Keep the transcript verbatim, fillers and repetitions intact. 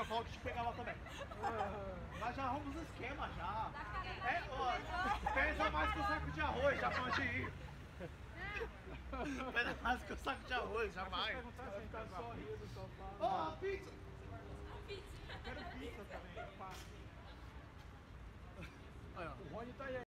volta te pegar lá também. Nós já arrumamos os esquemas já. É, ó, pesa mais que o saco de arroz, já pode ir. Pesa mais que o saco de arroz, já vai. Vai ficar só rindo, só fala. Ó, a pizza! Eu quero pizza também, pá. Olha, O Rony tá aí.